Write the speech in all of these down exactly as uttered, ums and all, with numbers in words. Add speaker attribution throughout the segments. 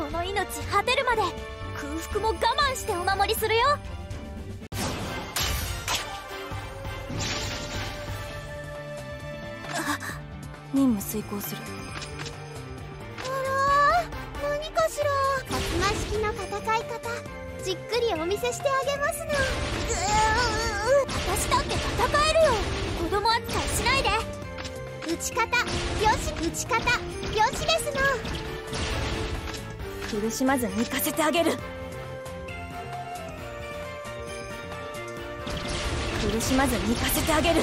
Speaker 1: この命果てるまで空腹も我慢してお守りするよ。任務遂行する。
Speaker 2: あら、何かしら。勝間式の戦い方、じっくりお見せしてあげますの。
Speaker 1: 私だって戦えるよ。子供扱いしないで。
Speaker 2: 打ち方よし、打ち方よしですの。
Speaker 1: 苦しまずに行かせてあげる。苦しまずに行かせてあげる。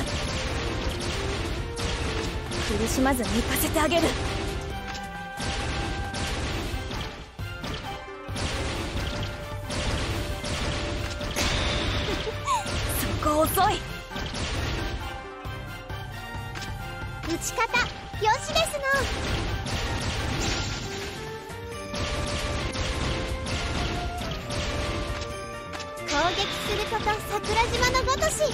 Speaker 1: 苦しまずに行かせてあげる。そこ遅い。
Speaker 2: 打ち方よしですの。攻撃すること桜島のごとし。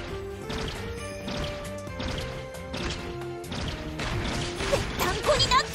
Speaker 2: ぺったんこになっ